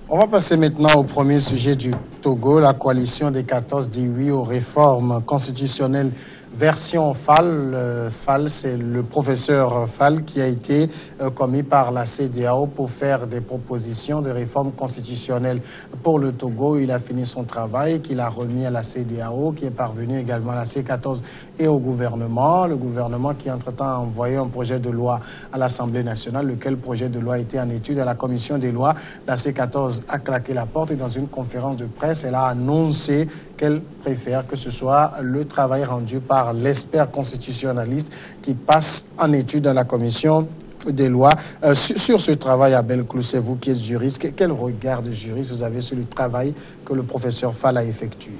On va passer maintenant au premier sujet du Togo. La coalition des 14 dit oui aux réformes constitutionnelles version Fall. Fall, c'est le professeur Fall qui a été commis par la CEDEAO pour faire des propositions de réformes constitutionnelles pour le Togo. Il a fini son travail, qu'il a remis à la CEDEAO, qui est parvenu également à la C14 et au gouvernement. Le gouvernement qui, entre-temps, a envoyé un projet de loi à l'Assemblée nationale, lequel projet de loi était en étude à la commission des lois. La C14 a claqué la porte et dans une conférence de presse, elle a annoncé qu'elle préfère que ce soit le travail rendu par l'expert constitutionnaliste qui passe en étude dans la commission des lois. Sur ce travail, Abel Clouset, vous qui êtes juriste, quel regard de juriste vous avez sur le travail que le professeur Fall a effectué?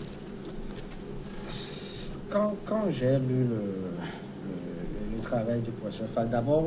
Quand j'ai lu le travail du professeur Fall, d'abord,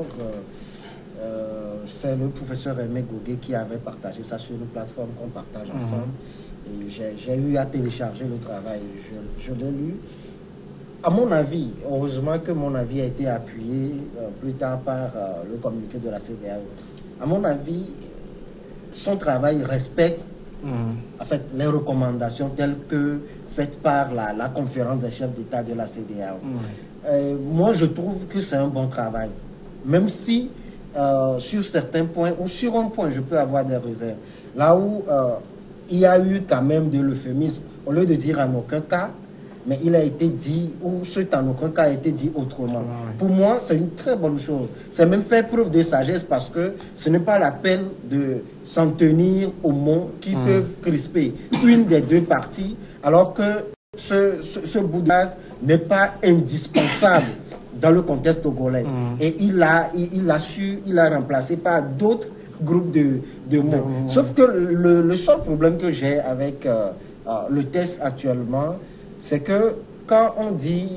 c'est le professeur Aimé Goguet qui avait partagé ça sur une plateforme qu'on partage ensemble. Et j'ai eu à télécharger le travail. Je l'ai lu. À mon avis, heureusement que mon avis a été appuyé plus tard par le communiqué de la CEDEAO. À mon avis, son travail respecte en fait, les recommandations telles que faites par la conférence des chefs d'État de la CEDEAO. Moi, je trouve que c'est un bon travail. Même si, sur certains points, ou sur un point, je peux avoir des réserves. Là où il y a eu quand même de l'euphémisme, au lieu de dire en aucun cas, mais il a été dit, ou ce en aucun cas a été dit autrement. Pour moi, c'est une très bonne chose. C'est même faire preuve de sagesse parce que ce n'est pas la peine de s'en tenir aux mots qui peuvent crisper une des deux parties, alors que ce bout de gaz n'est pas indispensable dans le contexte togolais. Et il l'a remplacé par d'autres groupes de mots. Sauf que le seul problème que j'ai avec le texte actuellement, c'est que quand on dit,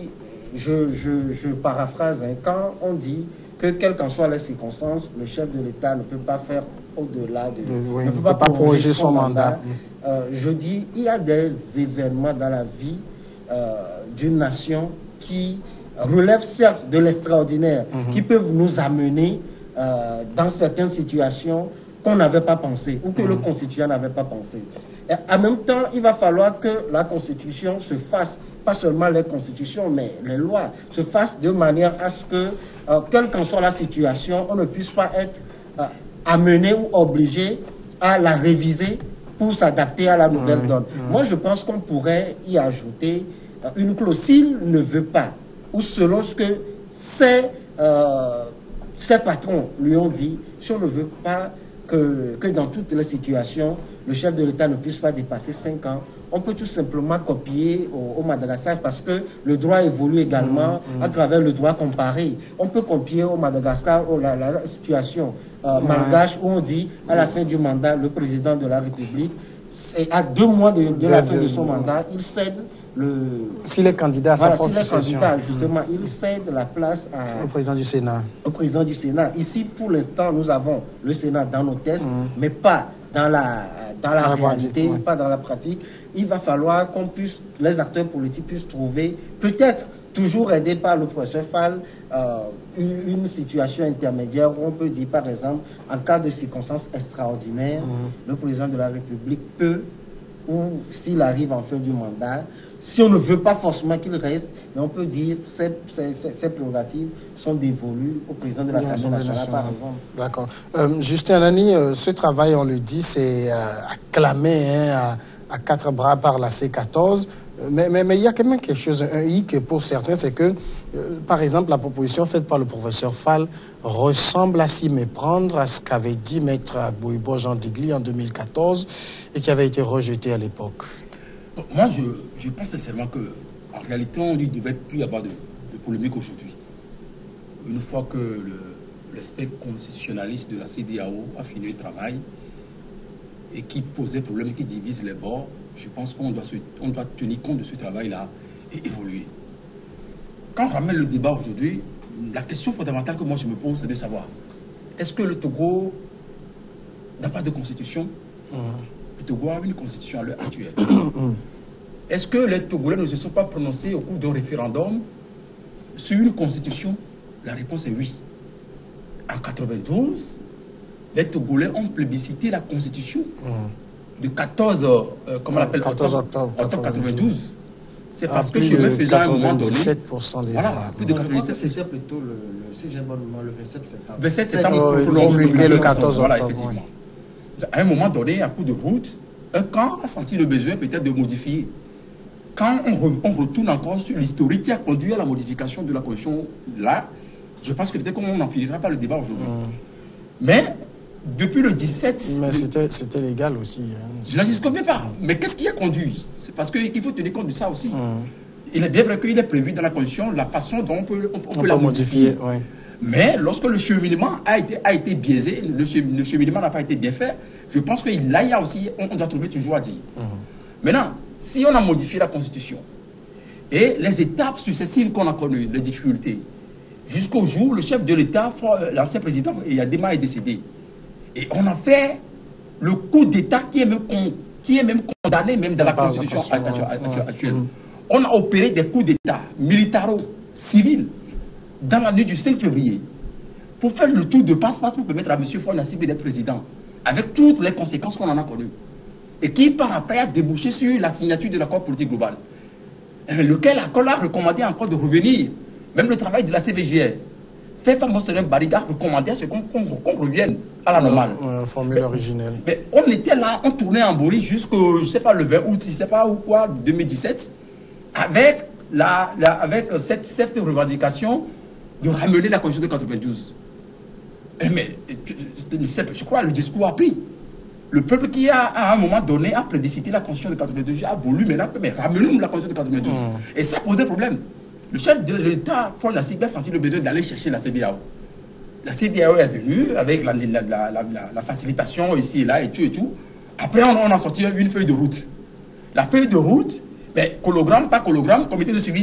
je paraphrase, quand on dit que quelles qu'en soient les circonstances, le chef de l'État ne peut pas faire au-delà ne peut pas proroger son mandat. Je dis, il y a des événements dans la vie d'une nation qui relèvent certes de l'extraordinaire, qui peuvent nous amener dans certaines situations qu'on n'avait pas pensé ou que le constituant n'avait pas pensé. Et en même temps, il va falloir que la Constitution se fasse, pas seulement les constitutions, mais les lois, se fassent de manière à ce que, quelle qu'en soit la situation, on ne puisse pas être amené ou obligé à la réviser pour s'adapter à la nouvelle donne. Moi, je pense qu'on pourrait y ajouter une clause, s'il ne veut pas, ou selon ce que ses patrons lui ont dit, si on ne veut pas que dans toutes les situations, le chef de l'État ne puisse pas dépasser 5 ans, on peut tout simplement copier au Madagascar parce que le droit évolue également à travers le droit comparé. On peut copier au Madagascar la situation malgache où on dit à la fin du mandat, le président de la République, à 2 mois de la fin de son mandat, il cède s'il est candidat à sa propre succession. Justement, il cède la place au président du Sénat. Au président du Sénat. Ici, pour l'instant, nous avons le Sénat dans nos tests, mais pas dans la réalité, pas dans la pratique. Il va falloir les acteurs politiques puissent trouver, peut-être toujours aidés par le professeur Fall, une situation intermédiaire où on peut dire, par exemple, en cas de circonstances extraordinaires, le président de la République peut, ou s'il arrive en fin du mandat, si on ne veut pas forcément qu'il reste, mais on peut dire que ces prérogatives sont dévolues au président de l'Assemblée nationale, par exemple. D'accord. Justin Nani, ce travail, on le dit, c'est acclamé à 4 bras par la C14. Mais il y a quand même quelque chose, un hic pour certains, c'est que, par exemple, la proposition faite par le professeur Fall ressemble à s'y méprendre à ce qu'avait dit Maître Abouibo Jean Digli en 2014 et qui avait été rejeté à l'époque. Moi, je pense sincèrement qu'en réalité, on ne devait plus y avoir de polémique aujourd'hui. Une fois que l'aspect constitutionnaliste de la CEDEAO a fini le travail et qui posait problème et qui divise les bords, je pense qu'on doit tenir compte de ce travail-là et évoluer. Quand on ramène le débat aujourd'hui, la question fondamentale que moi je me pose, c'est de savoir, est-ce que le Togo n'a pas de constitution? Le Togo a une constitution à l'heure actuelle. Est-ce que les Togolais ne se sont pas prononcés au cours d'un référendum sur une constitution? La réponse est oui. En 92, les Togolais ont plébiscité la Constitution de 14, comment on l'appelle, 14 octobre 92. C'est parce que plus je me de faisais à un moment donné. 97% des Voilà, voix. plus de Je pense que 97%. c'était plutôt si j'ai bon mémoire, le 27 septembre. 27 septembre, Oh, pour promulgué le 14 Voilà, octobre, effectivement. À un moment donné, à coup de route, un camp a senti le besoin peut-être de modifier. Quand on retourne encore sur l'historique qui a conduit à la modification de la Constitution, là, je pense que peut-être qu'on n'en finira pas le débat aujourd'hui. Mais, depuis le 17... Mais c'était légal aussi. Hein. Je ne disconviens pas. Mais qu'est-ce qui a conduit? C'est parce qu'il faut tenir compte de ça aussi. Il est bien vrai qu'il est prévu dans la Constitution la façon dont on peut la modifier. Oui. Mais lorsque le cheminement a été biaisé, le cheminement n'a pas été bien fait, je pense que là, il y a aussi, on doit trouver toujours à dire. Maintenant, si on a modifié la Constitution et les étapes successives qu'on a connues, les difficultés, jusqu'au jour où le chef de l'État, l'ancien président Yadema, est décédé. Et on a fait le coup d'État qui est même condamné même dans la Constitution actuelle. On a opéré des coups d'État militaro-civils dans la nuit du 5 février pour faire le tour de passe-passe pour permettre à M. Faure Gnassingbé d'être président, avec toutes les conséquences qu'on en a connues. Et qui, par après, a débouché sur la signature de l'accord politique global, lequel accord a recommandé encore de revenir. Même le travail de la CVGR, fait par Monseigneur Bariga, recommandait à ce qu'on revienne à la normale. Formule originelle. Mais on était là, on tournait en bourri jusqu'au, je ne sais pas, le 20 août, je ne sais pas où quoi, 2017, avec cette revendication de ramener la Constitution de 92. Mais je crois que le discours a pris. Le peuple qui à un moment donné a plébiscité la Constitution de 92 a voulu mais ramenons la Constitution de 92. Et ça posait problème. Le chef de l'État, Faure Gnassingbé, a senti le besoin d'aller chercher la CEDEAO. La CEDEAO est venue avec la facilitation ici et là et tout. Après, on a sorti une feuille de route. La feuille de route, mais hologramme, pas hologramme, le comité de suivi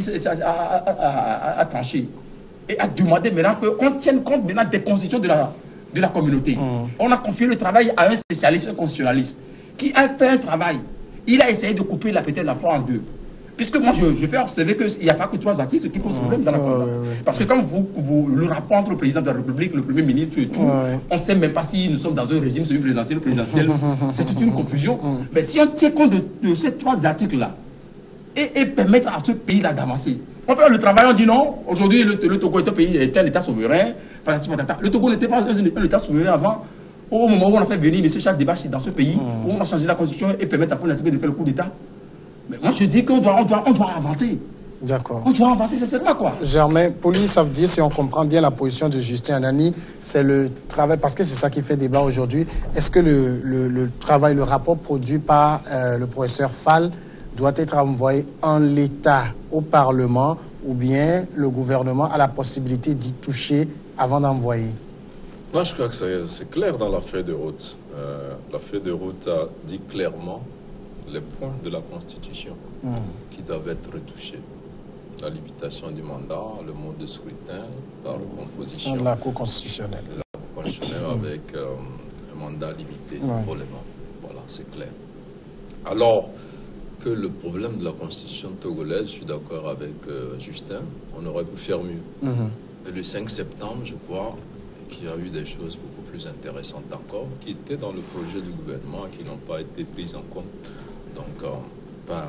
a tranché. Et a demandé maintenant qu'on tienne compte maintenant des constitutions de la communauté. On a confié le travail à un spécialiste, un constitutionnaliste, qui a fait un travail. Il a essayé de couper peut-être la foi en deux. Puisque moi, je fais observer qu'il n'y a pas que 3 articles qui posent problème dans la Constitution. Parce que quand le rapport entre le président de la République, le Premier ministre et tout, on ne sait même pas si nous sommes dans un régime semi-présidentiel ou présidentiel. C'est toute une confusion. Mais si on tient compte de ces 3 articles-là et permettre à ce pays-là d'avancer, on fait le travail, on dit non, aujourd'hui le Togo est un État souverain. Le Togo n'était pas un État souverain avant. Au moment où on a fait venir M. Charles Debache dans ce pays, où on a changé la Constitution et permettre à Faure Gnassingbé de faire le coup d'État. Mais moi je dis qu'on doit avancer. D'accord. On doit avancer, c'est seulement quoi. Germain, Pauline, ça veut dire, si on comprend bien la position de Justin Anani, c'est le travail, parce que c'est ça qui fait débat aujourd'hui. Est-ce que le travail, le rapport produit par le professeur Fall doit être envoyé en l'état au Parlement ou bien le gouvernement a la possibilité d'y toucher avant d'envoyer? Moi, je crois que c'est clair dans la feuille de route. La feuille de route a dit clairement les points de la Constitution qui doivent être retouchés. La limitation du mandat, le mode de scrutin, la recomposition de la Cour constitutionnelle. La Cour constitutionnelle avec un mandat limité pour les membres. Voilà, c'est clair. Alors que le problème de la Constitution togolaise, je suis d'accord avec Justin, on aurait pu faire mieux. Et le 5 septembre, je crois qu'il y a eu des choses beaucoup plus intéressantes encore, qui étaient dans le projet du gouvernement et qui n'ont pas été prises en compte. Donc, par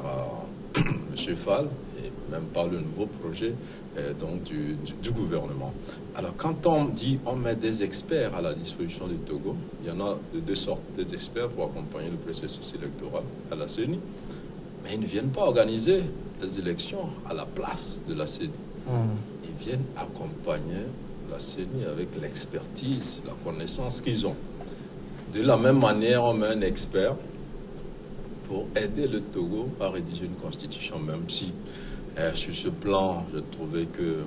M. Fall et même par le nouveau projet donc du gouvernement. Alors, quand on dit on met des experts à la disposition du Togo, il y en a de 2 sortes, des experts pour accompagner le processus électoral à la CENI, mais ils ne viennent pas organiser des élections à la place de la CENI. Ils viennent accompagner la CENI avec l'expertise, la connaissance qu'ils ont. De la même manière, on met un expert pour aider le Togo à rédiger une constitution, même si sur ce plan, je trouvais que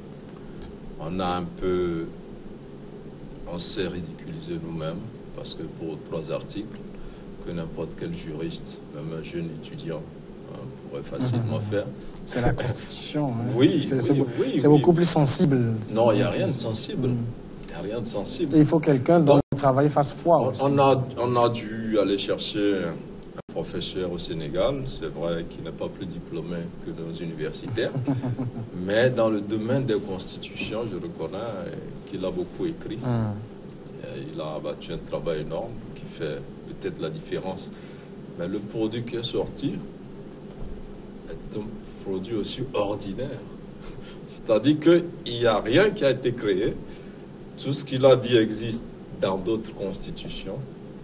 on s'est ridiculisé nous-mêmes, parce que pour 3 articles, que n'importe quel juriste, même un jeune étudiant, pourrait facilement faire. C'est la Constitution. Hein. Oui, c'est beaucoup plus sensible. Non, il n'y a rien de sensible. Il n'y a rien de sensible. Et il faut quelqu'un dont le travail fasse foi aussi. On a dû aller chercher un professeur au Sénégal, c'est vrai qu'il n'est pas plus diplômé que nos universitaires, mais dans le domaine des constitutions, je reconnais qu'il a beaucoup écrit. il a abattu un travail énorme qui fait peut-être la différence. Mais le produit qui est sorti est un produit aussi ordinaire. C'est-à-dire qu'il n'y a rien qui a été créé. Tout ce qu'il a dit existe dans d'autres constitutions.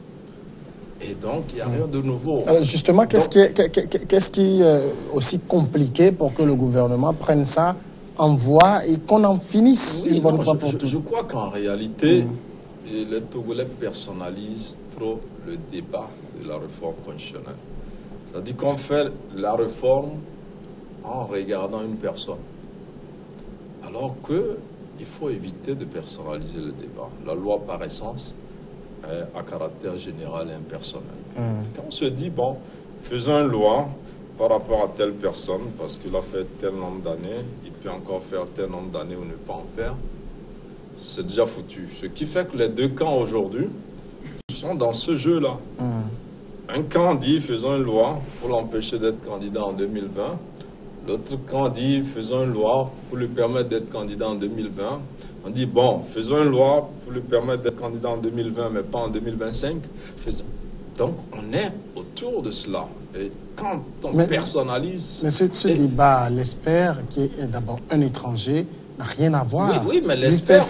Et donc, il n'y a rien de nouveau. Justement, qu'est-ce qui est aussi compliqué pour que le gouvernement prenne ça en voie et qu'on en finisse une bonne fois pour toutes? Je crois qu'en réalité, les Togolais personnalisent trop le débat de la réforme constitutionnelle. C'est-à-dire qu'on fait la réforme en regardant une personne. Alors qu'il faut éviter de personnaliser le débat. La loi, par essence, est à caractère général et impersonnel. Quand on se dit, bon, faisons une loi par rapport à telle personne, parce qu'il a fait tel nombre d'années, il peut encore faire tel nombre d'années ou ne pas en faire, c'est déjà foutu. Ce qui fait que les deux camps aujourd'hui sont dans ce jeu-là. Un camp dit, faisons une loi pour l'empêcher d'être candidat en 2020. L'autre camp dit, faisons une loi pour lui permettre d'être candidat en 2020. On dit, bon, faisons une loi pour lui permettre d'être candidat en 2020, mais pas en 2025. Donc, on est autour de cela. Et quand on personnalise... Mais ce débat, l'espère, qui est d'abord un étranger, n'a rien à voir. Oui, mais l'espère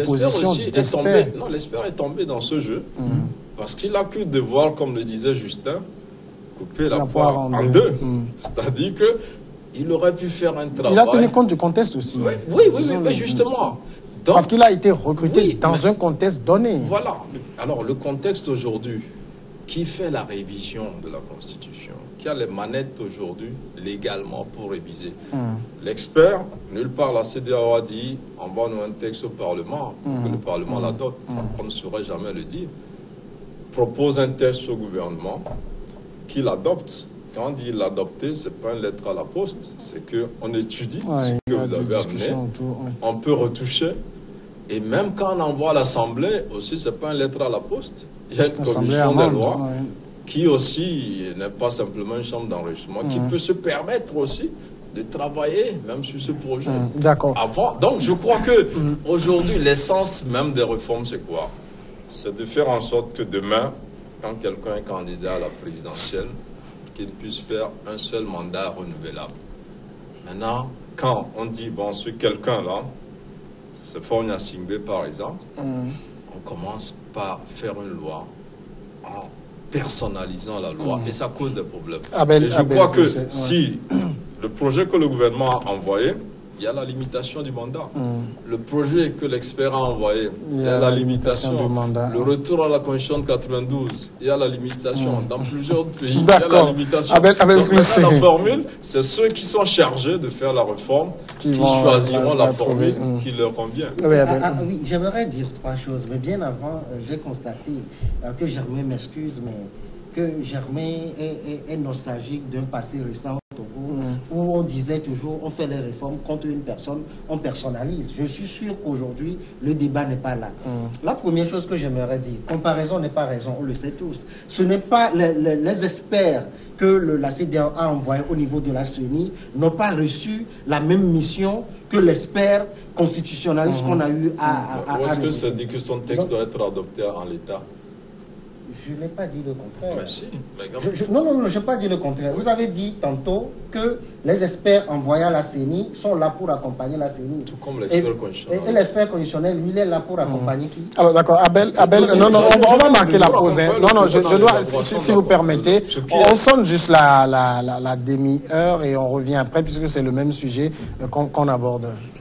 Non, l'espère est tombé dans ce jeu. Parce qu'il a pu devoir, comme le disait Justin, couper la poire en deux. C'est-à-dire que il aurait pu faire un travail... Il a tenu compte du contexte aussi. Oui, mais justement... Donc, parce qu'il a été recruté dans un contexte donné. Voilà. Alors, le contexte aujourd'hui, qui fait la révision de la Constitution, qui a les manettes aujourd'hui légalement pour réviser. L'expert, nulle part la CEDEAO a dit, envoie-nous un texte au Parlement, pour que le Parlement l'adopte. On ne saurait jamais le dire. Propose un texte au gouvernement, qui l'adopte. Quand on dit l'adopter, ce n'est pas une lettre à la poste, c'est qu'on étudie ce que vous avez amené, on peut retoucher, et même quand on envoie à l'Assemblée, aussi, ce n'est pas une lettre à la poste. Il y a une commission des lois qui aussi n'est pas simplement une chambre d'enrichissement, qui peut se permettre aussi de travailler même sur ce projet. D'accord. Donc je crois que aujourd'hui, l'essence même des réformes, c'est quoi? C'est de faire en sorte que demain, quand quelqu'un est candidat à la présidentielle, qu'il puisse faire un seul mandat renouvelable. Maintenant, quand on dit, bon, ce quelqu'un-là, c'est Fornia Singbe par exemple, on commence par faire une loi en personnalisant la loi et ça cause des problèmes. Et je crois que si le projet que le gouvernement a envoyé, il y a la limitation du mandat. Le projet que l'expert a envoyé, il y a la limitation du mandat. Le retour à la Constitution de 92, il y a la limitation. Dans plusieurs pays, il y a la limitation. Donc, la formule, c'est ceux qui sont chargés de faire la réforme qui choisiront la formule qui leur convient. Oui, j'aimerais dire trois choses. Mais bien avant, j'ai constaté que Germain m'excuse, mais que Germain est nostalgique d'un passé récent où on disait toujours, on fait les réformes contre une personne, on personnalise. Je suis sûr qu'aujourd'hui, le débat n'est pas là. La première chose que j'aimerais dire, comparaison n'est pas raison, on le sait tous. Ce n'est pas les experts que la CEDEAO a envoyés au niveau de la CENI n'ont pas reçu la même mission que l'expert constitutionnaliste qu'on a eu à... Ou est-ce que ça dit que son texte doit être adopté en l'état? Je n'ai pas dit le contraire. Mais si, non, je n'ai pas dit le contraire. Vous avez dit tantôt que les experts envoyés à la CENI sont là pour accompagner la CENI. Tout comme l'expert conditionnel. Et l'expert conditionnel, lui, il est là pour accompagner qui? Alors d'accord, Abel, on va marquer la pause. Non, je dois, si vous permettez, on sonne juste la demi-heure et on revient après puisque c'est le même sujet qu'on aborde.